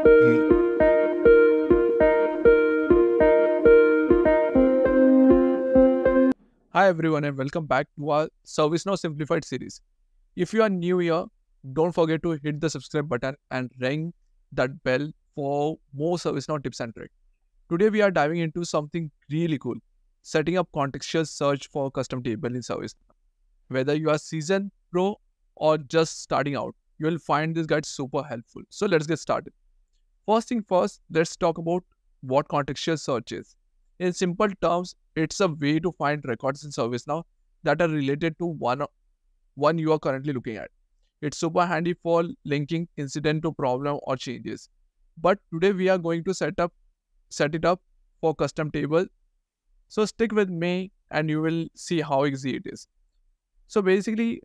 Hi everyone and welcome back to our ServiceNow Simplified series. If you are new here, don't forget to hit the subscribe button and ring that bell for more ServiceNow tips and tricks. Today we are diving into something really cool, setting up contextual search for custom table in ServiceNow. Whether you are seasoned pro or just starting out, you will find this guide super helpful. So let's get started. First thing first, let's talk about what contextual search is. In simple terms, it's a way to find records in ServiceNow that are related to one you are currently looking at. It's super handy for linking incident to problem or changes. But today we are going to set it up for custom table. So stick with me and you will see how easy it is. So basically,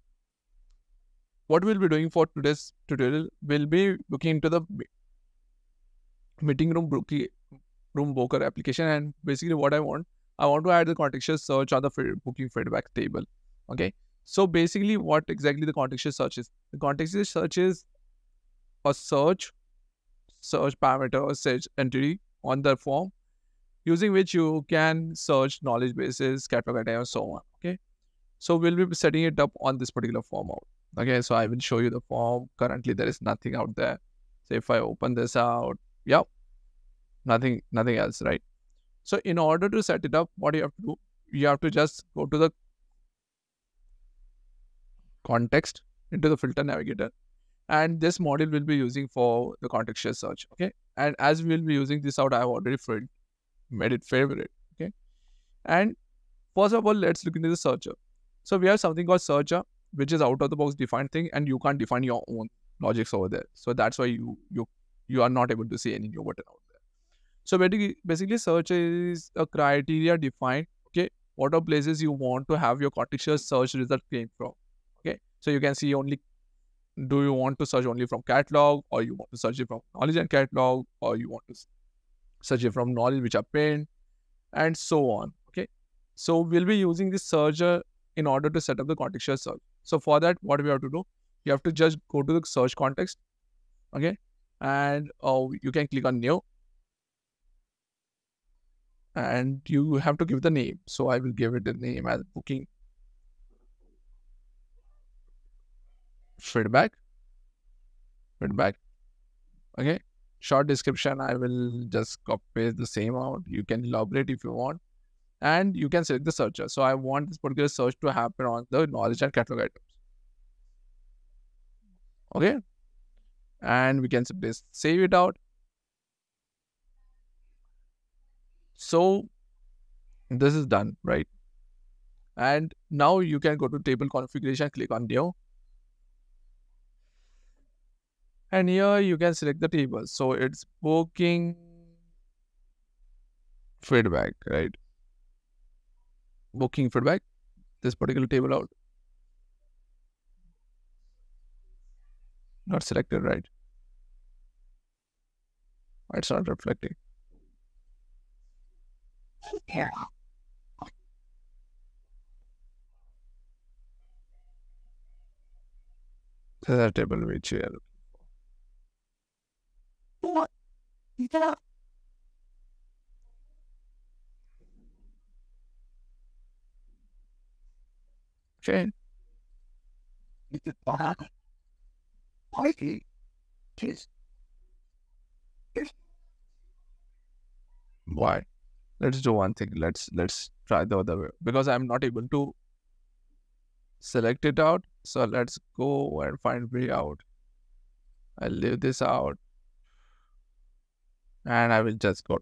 what we'll be doing for today's tutorial, we'll be looking into the meeting room broker application, and basically what I want to add the contextual search on the booking feedback table. Okay, so basically what exactly the contextual search is? The contextual search is a search parameter or search entity on the form using which you can search knowledge bases, catalog items, and so on. Okay, so we'll be setting it up on this particular form out. Okay, so I will show you the form. Currently there is nothing out there. So if I open this out, yep, nothing else, right? So in order to set it up, what you have to do, you have to just go to the context into the filter navigator, and this module will be using for the contextual search. Okay, and as we will be using this out, I have already made it favorite. Okay, and first of all, let's look into the searcher. So we have something called searcher, which is out of the box defined thing, and you can't define your own logics over there. So that's why you are not able to see any new button out there. So basically search is a criteria defined. Okay, what are places you want to have your contextual search result came from. Okay, so you can see only, do you want to search only from catalog, or you want to search it from knowledge and catalog, or you want to search it from knowledge which are pinned, and so on. Okay, so we'll be using this searcher in order to set up the contextual search. So for that, what we have to do, you have to just go to the search context. Okay, and you can click on new, and you have to give the name. So I will give it the name as booking feedback. Okay, short description, I will just copy paste the same out. You can elaborate if you want, and you can select the searcher. So I want this particular search to happen on the knowledge and catalog items. Okay, and we can simply save it out. So this is done, right? And now you can go to table configuration, click on new, and here you can select the table. So it's booking feedback, right? Booking feedback, this particular table out. Not selected, right? It's not reflecting. Here. This is a table which we are looking for. Okay. Why? Let's do one thing. Let's try the other way, because I'm not able to select it out. So let's go and find way out. I'll leave this out, and I will just go.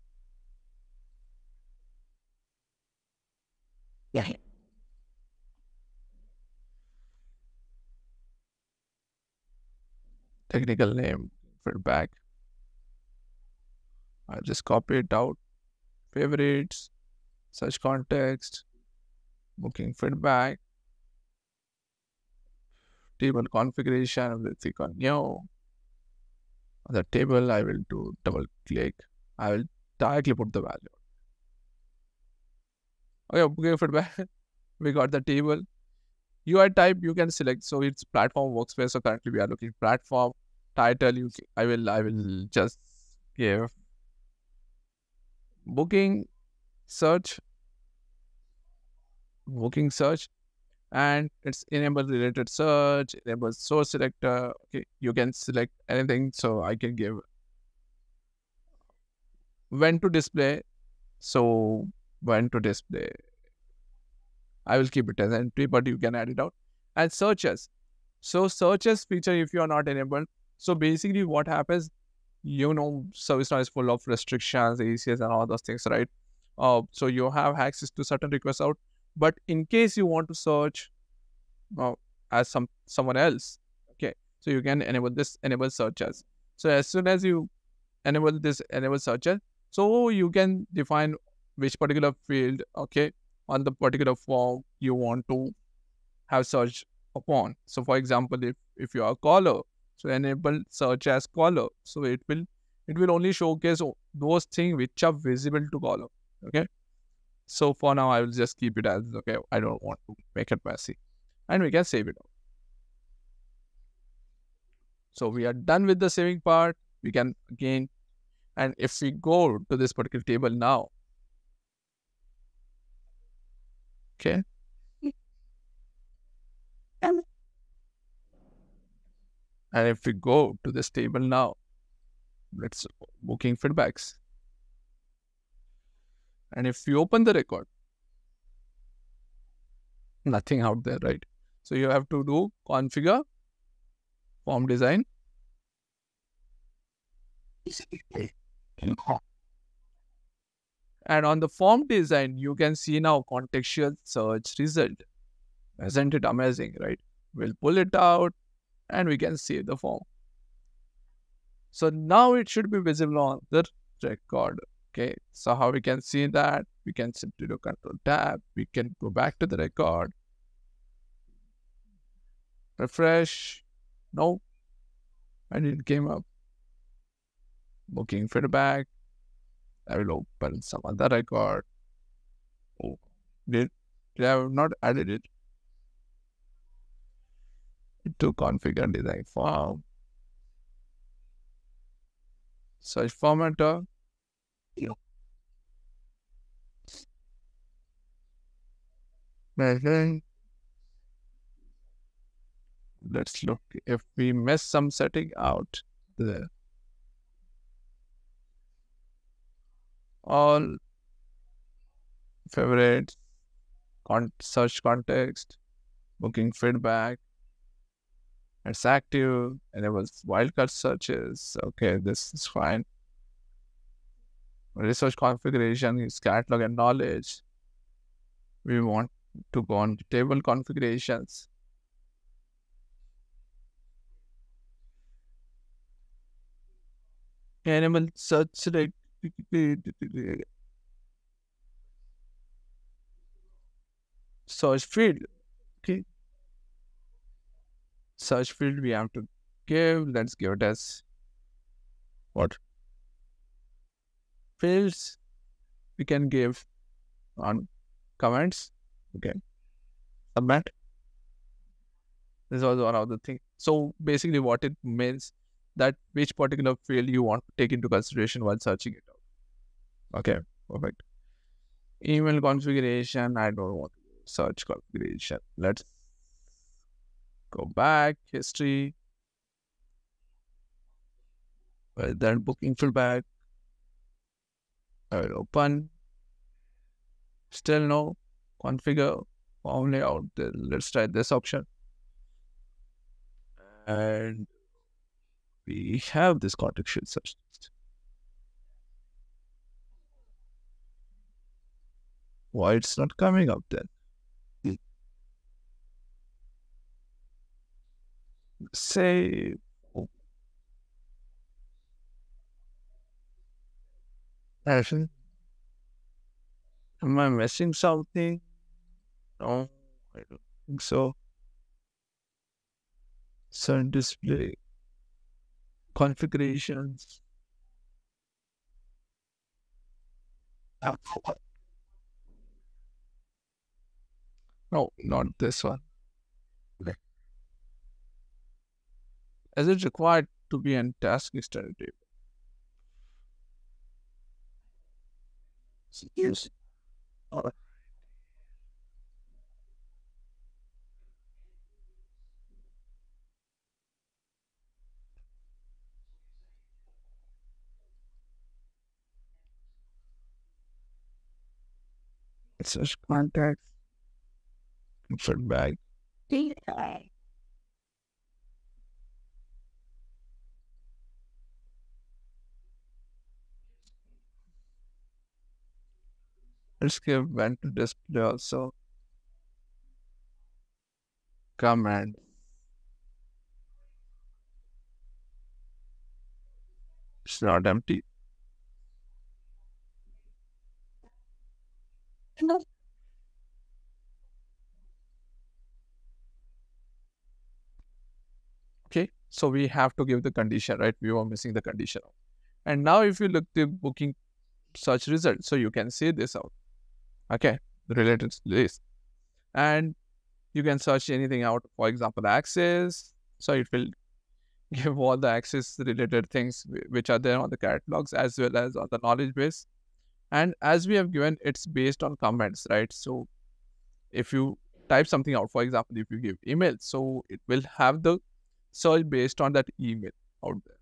Yeah. Technical name, feedback. I'll just copy it out. Favorites, search context, booking feedback, table configuration. I will click on new. On the table, I will do double click. I will directly put the value. Okay, booking feedback. We got the table. UI type you can select. So it's platform workspace. So currently we are looking platform. title, I will just give booking search, booking search, and it's enable related search, enable source selector. Okay, you can select anything. So I can give when to display. So when to display, I will keep it as entry, but you can add it out. And searches. So searches feature if you are not enabled. So basically what happens, ServiceNow is full of restrictions, ACS and all those things, right? So you have access to certain requests out. But in case you want to search uh, as someone else, okay, so you can enable searches. So as soon as you enable searches, so you can define which particular field, okay, on the particular form you want to have search upon. So for example, if you are a caller, so enable search as caller. So it will only showcase those things which are visible to caller. Okay. So for now, I will just keep it as okay. I don't want to make it messy, and we can save it. So we are done with the saving part. We can again, and if we go to this particular table now, okay, and if we go to this table now, let's booking feedbacks. And if you open the record, nothing out there, right? So you have to do configure, form design. And on the form design, you can see now contextual search result. Isn't it amazing, right? We'll pull it out and we can save the form. So now it should be visible on the record. Okay, so how we can see that? We can simply do Control Tab. We can go back to the record. Refresh. No. And it came up. Booking feedback. I will open some other record. Oh, did I have not added it to configure design form? Search formatter. Measuring. Let's look if we miss some setting out there. All favorites, search context, booking feedback. It's active, enables wildcard searches. Okay, this is fine. Research configuration is catalog and knowledge. We want to go on table configurations. Enable search like search field. Okay. Search field we have to give. Let's give it as what? Fields we can give on comments. Okay. Submit. This is also one of the things. So basically what it means that which particular field you want to take into consideration while searching it out. Okay, perfect. Email configuration, I don't want to search configuration. Let's go back, history. Then booking feedback. I will open. Still no. Configure form layout. Let's try this option. And we have this contextual search. Why it's not coming up then? Say, am I missing something? No, I don't think so. Certain display configurations. No, not this one. Is it required to be in task extended table. Yes. Search context. Feedback. Let's give when to display also. Command. It's not empty. Okay. So we have to give the condition, right? We were missing the condition. And now if you look the booking search result, so you can see this out. Okay. The related list. And you can search anything out. For example, access. So it will give all the access related things which are there on the catalogs as well as on the knowledge base. And as we have given, it's based on comments, right? So if you type something out, for example, if you give email, so it will have the search based on that email out there.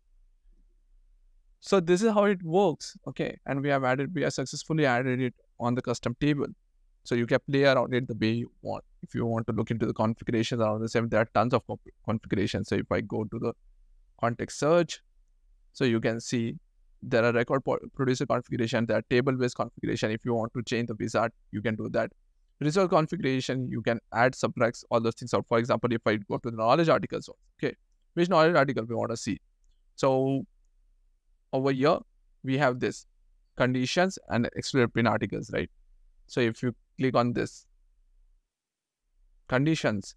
So this is how it works. Okay. And we have successfully added it on the custom table. So you can play around it the way you want. If you want to look into the configurations around the same, there are tons of configurations. So if I go to the context search, so you can see there are record producer configuration, there are table-based configuration. If you want to change the wizard, you can do that. Result configuration, you can add, subtracts, all those things out. For example, if I go to the knowledge articles, okay, which knowledge article we want to see? So over here, we have this conditions and explore pin articles, right? So if you click on this conditions,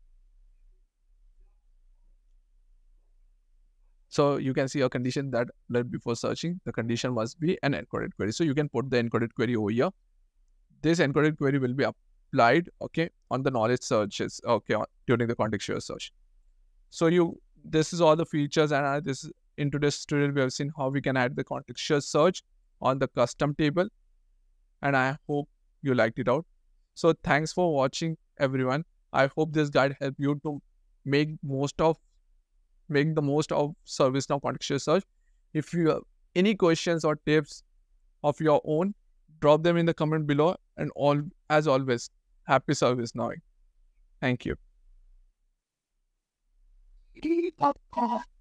so you can see a condition that before searching, the condition must be an encoded query. So you can put the encoded query over here. This encoded query will be applied, okay, on the knowledge searches, okay, during the contextual search. So this is all the features, and in today's tutorial we have seen how we can add the contextual search on the custom table, and I hope you liked it out. So thanks for watching, everyone. I hope this guide helped you to make the most of ServiceNow contextual search. If you have any questions or tips of your own, drop them in the comment below. And as always, happy ServiceNow. Thank you.